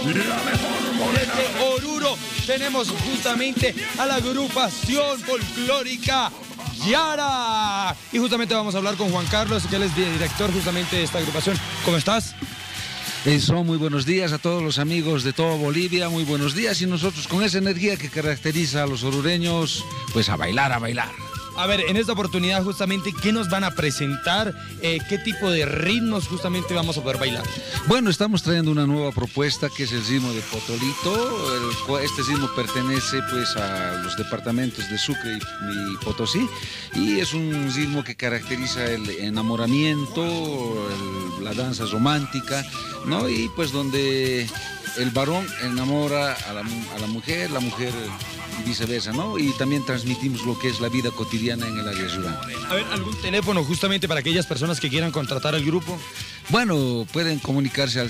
la mejor morena. Desde Oruro tenemos justamente a la agrupación folclórica Yara. Y justamente vamos a hablar con Juan Carlos, que él es director justamente de esta agrupación. ¿Cómo estás? Eso, muy buenos días a todos los amigos de toda Bolivia, muy buenos días, y nosotros con esa energía que caracteriza a los orureños, pues a bailar, a bailar. A ver, en esta oportunidad justamente, ¿qué nos van a presentar? ¿Qué tipo de ritmos justamente vamos a poder bailar? Bueno, estamos trayendo una nueva propuesta que es el ritmo de Potolito. Este ritmo pertenece pues a los departamentos de Sucre y Potosí, y es un ritmo que caracteriza el enamoramiento, la danza romántica, ¿no? Y pues donde el varón enamora a la mujer y viceversa, ¿no? Y también transmitimos lo que es la vida cotidiana en el área rural. A ver, ¿algún teléfono justamente para aquellas personas que quieran contratar al grupo? Bueno, pueden comunicarse al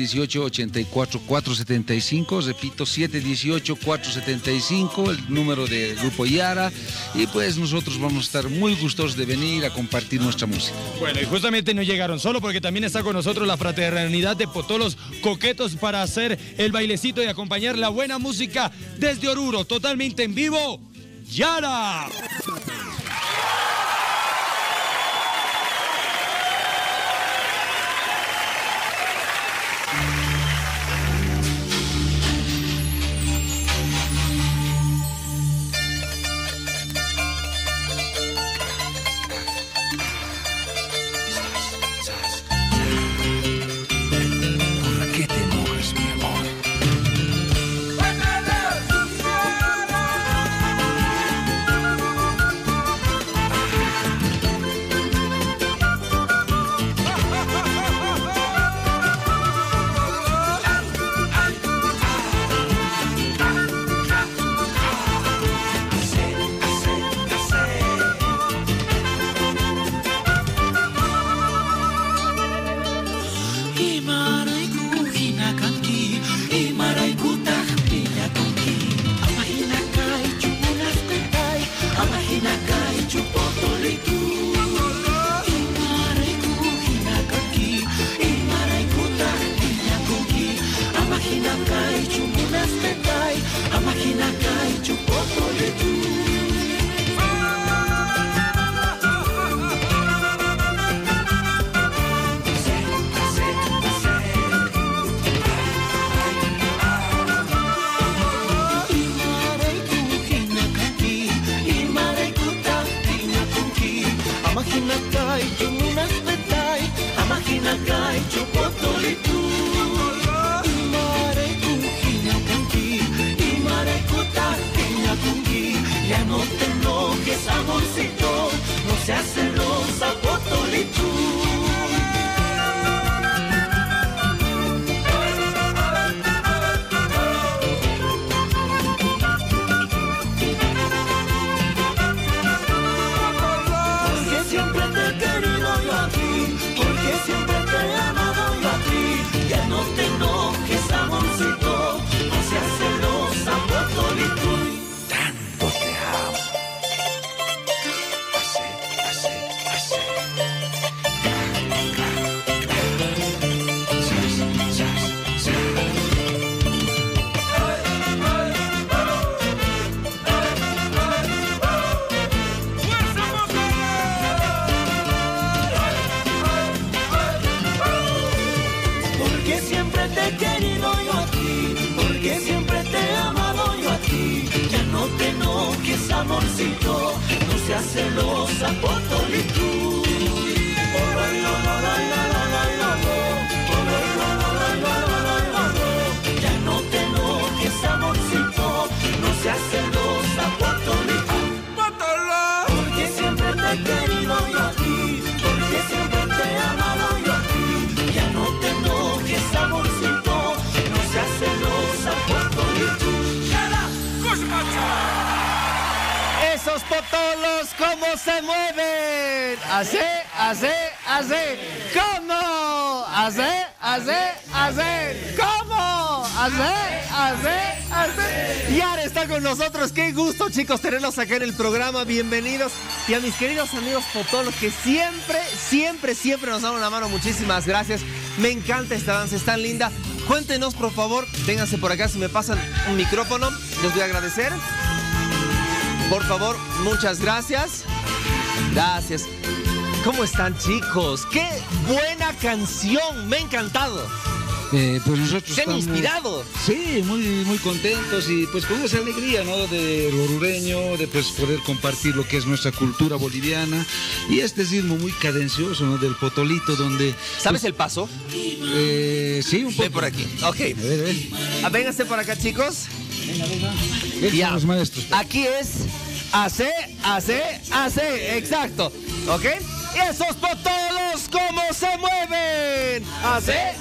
718-84-475, repito, 718-475, el número del Grupo Yara, y pues nosotros vamos a estar muy gustosos de venir a compartir nuestra música. Bueno, y justamente no llegaron solo, porque también está con nosotros la fraternidad de Potolos Coquetos para hacer el bailecito y acompañar la buena música desde Oruro, totalmente en vivo, Yara. Ya no te enojes, amorcito, no seas celosa, Potolito. Porque siempre te he querido yo a ti, porque siempre te he amado yo a ti. Ya no te enojes, amorcito, no seas celosa, Potolito. Amorcito, no seas celosa, Potolito. Ya no te enojes, amorcito, no seas celosa, Potolito. Porque siempre te he querido yo a ti, porque siempre te he amado yo a ti. Ya no te enojes, amorcito, no seas celosa, Potolito. Esos potolos, ¿cómo se mueven? Así, así, así. ¿Cómo? Así, así, así. ¿Cómo? Así, así, así. Yara está con nosotros. Qué gusto, chicos, tenerlos acá en el programa. Bienvenidos. Y a mis queridos amigos potolos que siempre nos dan una mano. Muchísimas gracias. Me encanta esta danza, es tan linda. Cuéntenos, por favor, vénganse por acá si me pasan un micrófono, les voy a agradecer. Por favor, muchas gracias. Gracias. ¿Cómo están, chicos? ¡Qué buena canción! Me ha encantado. Pues nosotros ¡Se han estamos, inspirado! Sí, muy contentos y pues con esa alegría, ¿no? De lo orureño, de pues poder compartir lo que es nuestra cultura boliviana y este ritmo muy cadencioso, ¿no? Del potolito donde... ¿Sabes el paso? Sí, un poco. Ven por aquí. Ok. A ver. Vénganse por acá, chicos. Estos Ya. son los maestros. Aquí es hace, exacto, ¿ok? Y esos potolos, ¿cómo se mueven? Hace,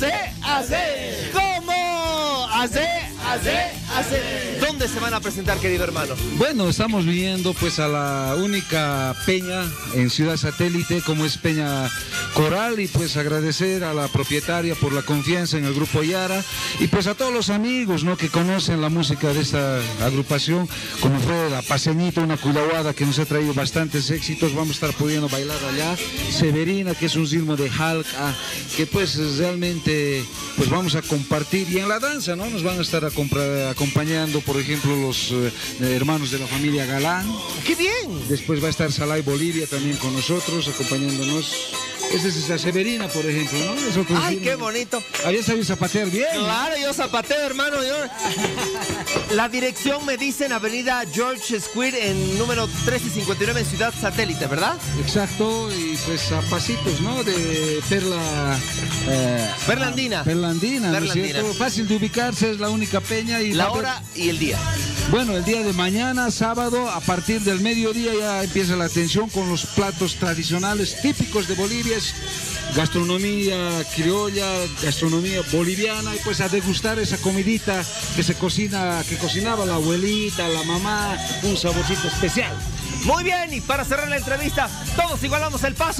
¿cómo? Hace. ¿Dónde se van a presentar, querido hermano? Bueno, estamos viniendo pues a la única peña en Ciudad Satélite como es Peña Coral y pues agradecer a la propietaria por la confianza en el grupo Yara y pues a todos los amigos, ¿no? Que conocen la música de esta agrupación, como fue la Paseñita, una culahuada que nos ha traído bastantes éxitos. Vamos a estar pudiendo bailar allá. Severina, que es un ritmo de halka, que pues realmente pues vamos a compartir. Y en la danza, ¿no? Nos van a estar acompañando, por ejemplo, los hermanos de la familia Galán. ¡Qué bien! Después va a estar Salai Bolivia también con nosotros, acompañándonos. Esa es la Severina, por ejemplo, ¿no? Es otro ¡Ay, ritmo. qué bonito! Había sabido zapatear bien. Claro, yo zapateo, hermano. La dirección me dice en Avenida George Square, en número 1359 en Ciudad Satélite, ¿verdad? Exacto, y pues a pasitos, ¿no? De Perla... Perlandina. Perlandina, ¿no es Perlandina. cierto? Fácil de ubicarse, es la única peña. Y La hora y el día. Bueno, el día de mañana, sábado, a partir del mediodía ya empieza la atención con los platos tradicionales típicos de Bolivia, es gastronomía criolla, gastronomía boliviana y pues a degustar esa comidita que cocinaba la abuelita, la mamá, un saborcito especial. Muy bien, y para cerrar la entrevista, todos igualamos el paso.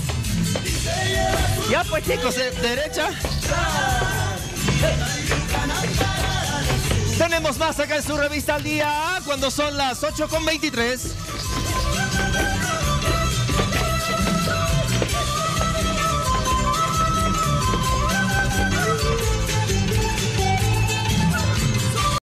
Ya pues, chicos, de derecha. Tenemos más acá en su revista al día cuando son las 8:23.